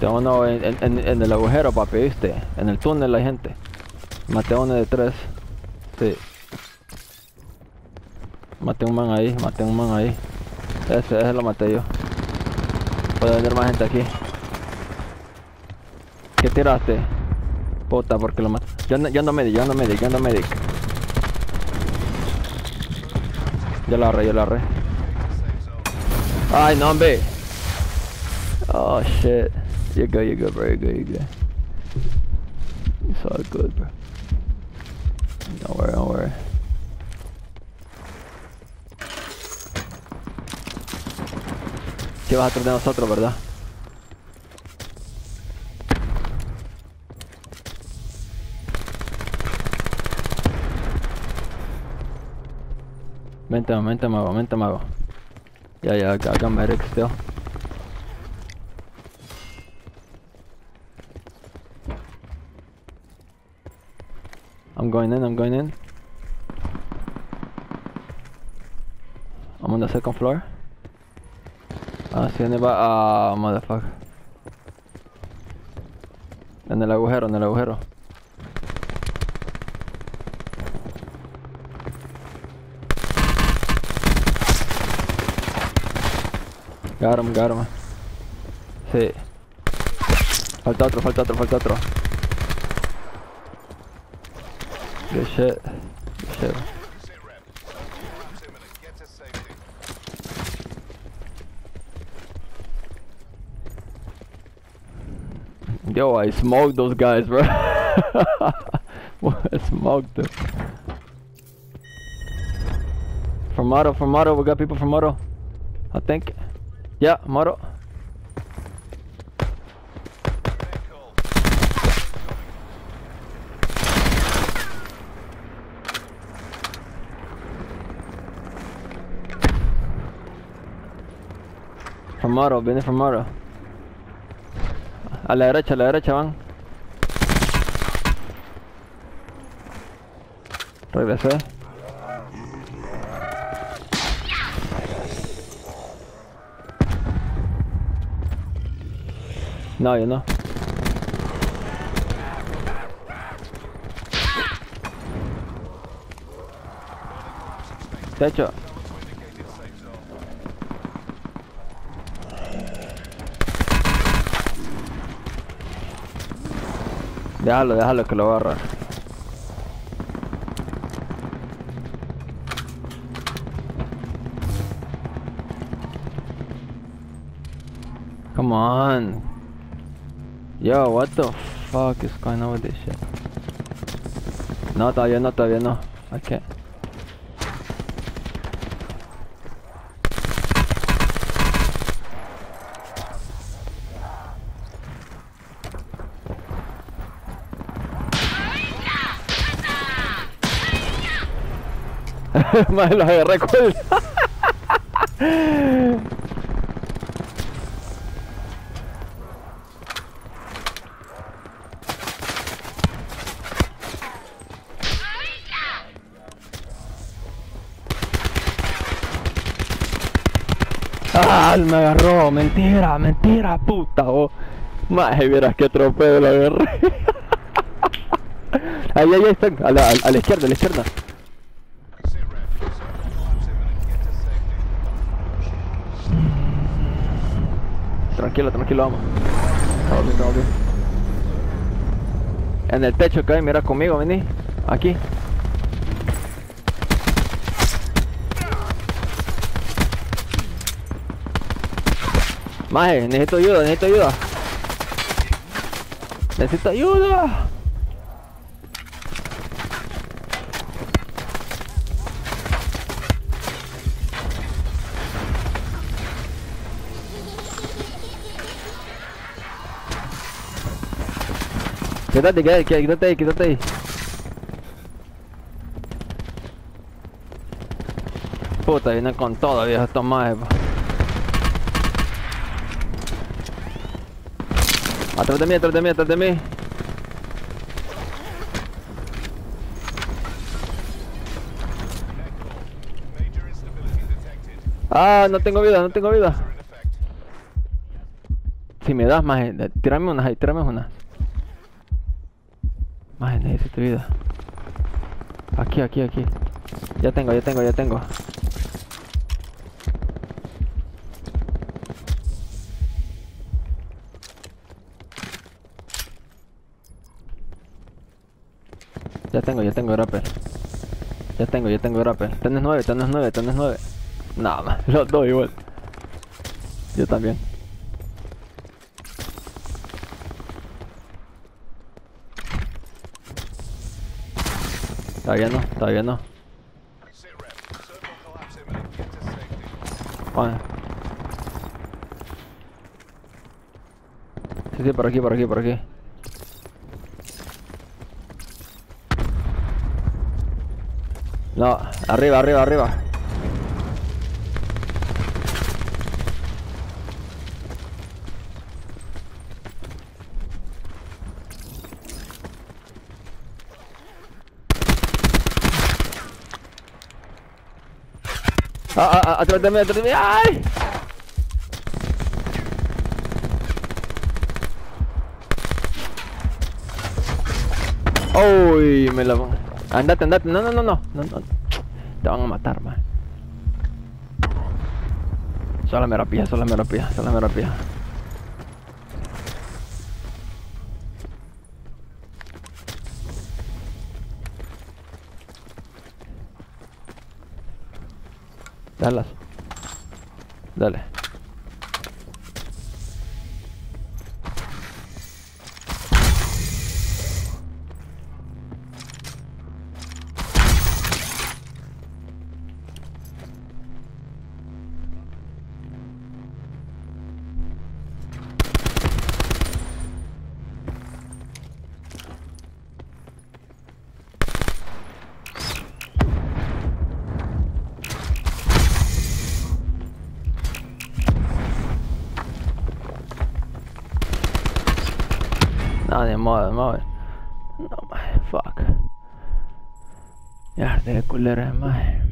Tengo uno en el agujero, papi, ¿viste? En el túnel hay gente. Maté a uno de 3. Sí. Maté un man ahí, Ese lo maté yo. Puede venir más gente aquí. ¿Qué tiraste? Puta, porque lo maté. Yo ando medic. Yo lo agarré. Ay, no, hombre. Oh, shit. You're good, bro. You're good. It's all good, bro. Don't worry. Si vas atrás de nosotros, ¿verdad? Vente, mago. Yeah, I got medic still. I'm going in. I'm on the second floor. Ah, sí, ¿dónde va? Ah, motherfucker. En el agujero. Got him. Sí. Falta otro. Good shit. Yo, I smoked those guys, bro. I smoked them. From Moto, we got people from Moto. I think. Yeah, Moto. Viene from Moto. A la derecha van. Regresé. No, yo no. Techo. Déjalo que lo va a agarrar. Come on. Yo, what the fuck is going on with this shit? No, todavía no. I can't. Más los agarré con él. Ah, me agarró, mentira, puta, vos. Maje, vieras que tropeo lo agarré. Ahí están, a la izquierda. Tranquilo, vamos. Estamos bien. En el techo que hay, mira conmigo, vení. Aquí. Maje, necesito ayuda. Quítate ahí. Puta, vienen con todo, viejo, estos majes. Atrás de mí. Ah, no tengo vida. Si me das, maje, tírame unas ahí, tírame unas. Maje, necesito vida. Aquí. Ya tengo. Ya tengo grapple. Ya tengo grapple. Tenés 9. Nada más, los dos igual. Yo también. Todavía no. Bueno. Sí, por aquí. No, arriba. Atrás de mí. ¡Ay! Uy, me la... Andate. No. Te van a matar, man. Solo me rapía. Dale. No, de modo. No, maje, fuck. Ya, de culera, maje.